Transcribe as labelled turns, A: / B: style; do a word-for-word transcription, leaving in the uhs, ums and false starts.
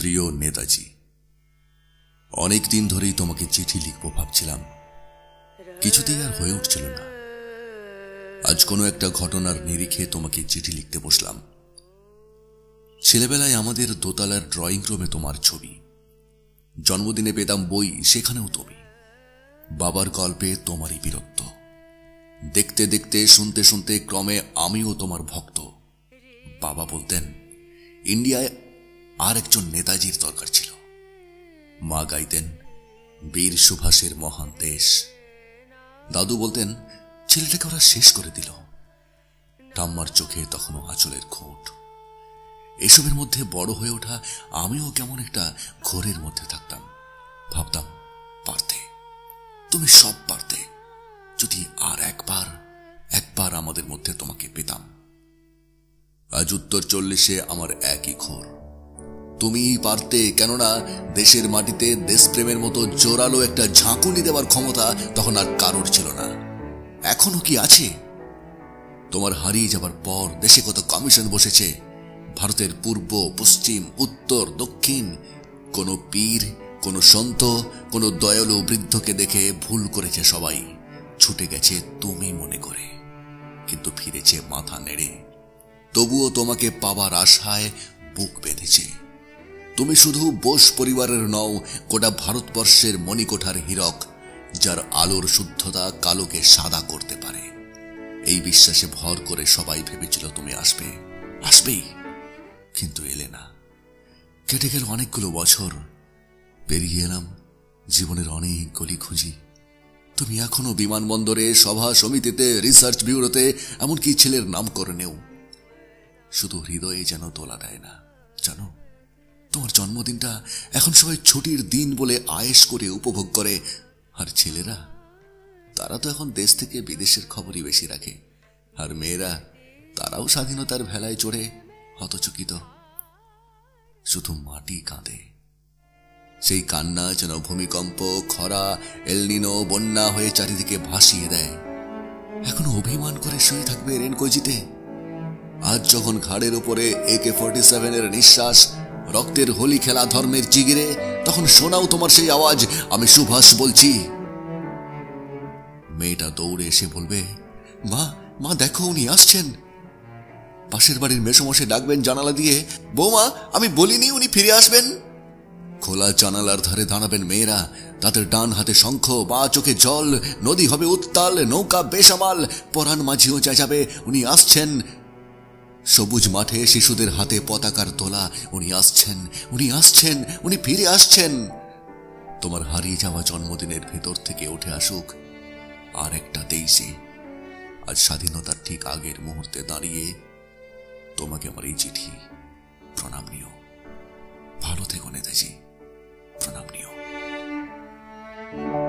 A: প্রিয় নেতাজি, অনেক দিন ধরেই তোমাকে চিঠি লিখব ভাবছিলাম, কিছুতেই আর হয়ে উঠছিল না। আজ কোনো একটা ঘটনার নিরিখে তোমাকে চিঠি লিখতে বসলাম। ছেলেবেলায় আমাদের দোতলার ড্রয়িং রুমে তোমার ছবি, জন্মদিনে পেতাম বই, সেখানেও তুমি। বাবার গল্পে তোমারই বীরত্ব, দেখতে দেখতে শুনতে শুনতে ক্রমে আমিও তোমার ভক্ত। বাবা বলতেন ইন্ডিয়ায় আর একজন নেতাজির দরকার ছিল। মা গাইতেন বীর সুভাষের মহান দেশ। দাদু বলতেন ছেলেটাকে ওরা শেষ করে দিল। ঠাম্মার চোখে তখনও আঁচলের খোঁট। এসবের মধ্যে বড় হয়ে ওঠা আমিও কেমন একটা ঘোরের মধ্যে থাকতাম। ভাবতাম পারতে, তুমি সব পারতে, যদি আর একবার একবার আমাদের মধ্যে তোমাকে পেতাম। আজ উত্তর চল্লিশে আমার একই ঘোর, তুমিই পারতে। কেননা দেশের মাটিতে দেশপ্রেমের মতো জোরালো একটা ঝাঁকুনি দেওয়ার ক্ষমতা তখন আর কারোর ছিল না। এখনো কি আছে? তোমার হারিয়ে যাবার পর দেশে কত কমিশন বসেছে, ভারতের পূর্ব, পশ্চিম, উত্তর, দক্ষিণ। কোন পীর, কোন সন্ত, কোন দয়ালু বৃদ্ধকে দেখে ভুল করেছে সবাই, ছুটে গেছে তুমি মনে করে, কিন্তু ফিরেছে মাথা নেড়ে। তবুও তোমাকে পাবার আশায় বুক বেঁধেছে। তুমি শুধু বোস পরিবারের নও, গোটা ভারতবর্ষের মণিকোঠার হীরক, যার আলোর শুদ্ধতা কালোকে সাদা করতে পারে। এই বিশ্বাসে ভর করে সবাই ভেবেছিল তুমি আসবে, আসবেই, কিন্তু এলে না। কেটে গেল অনেকগুলো বছর, পেরিয়ে এলাম জীবনের অনেক গলি খুঁজি। তুমি এখনো বিমানবন্দরে, সভা সমিতিতে, রিসার্চ ব্যুরোতে, এমনকি ছেলের নামকরণেও। শুধু হৃদয়ে যেন তোলা দেয় না। জানো, তোমার জন্মদিনটা এখন সবাই ছুটির দিন বলে আয়েশ করে উপভোগ করে। আর ছেলেরা, তারা তো এখন দেশ থেকে বিদেশের খবরই বেশি রাখে। আর মেয়েরা, তারাও স্বাধীনতার ভেলায় চড়ে হতচকিত। শুধু মাটি কাঁদে। সেই কান্না যেন ভূমিকম্প, খরা, এলনিনো, বন্যা হয়ে চারিদিকে ভাসিয়ে দেয়। এখনো অভিমান করে শুয়ে থাকবে রেনকোজিতে। আজ যখন ঘাড়ের উপরে একে ফর্টি সেভেনের নিঃশ্বাস, রক্তের হোলি খেলা ধর্মের জিগিরে, তখন শোনাও তোমার সেই আওয়াজ, আমি সুভাষ বলছি। মেয়েটা দৌড়ে এসে বলবে, মা মা দেখো উনি আসছেন। পাশের বাড়ির মেসোমশাই ডাকবেন জানালা দিয়ে, বৌমা আমি বলিনি উনি ফিরে আসবেন। খোলা জানালার ধারে দাঁড়াবেন মেয়েরা, তাদের ডান হাতে শঙ্খ, বা চোখে জল। নদী হবে উত্তাল, নৌকা বেসামাল, পরাণ মাঝিও চেঁচাবে উনি আসছেন। সবুজ মাঠে শিশুদের হাতে পতাকার তোলা, উনি আসছেন, উনি আসছেন, উনি ফিরে আসছেন। তোমার হারিয়ে যাওয়া জন্মদিনের ভেতর থেকে উঠে আসুক আর একটা তেইশে। আজ স্বাধীনতার ঠিক আগের মুহূর্তে দাঁড়িয়ে তোমাকে আমার এই চিঠি, প্রণাম নিও। ভালো থেকো নেতাজি, প্রণাম নিও।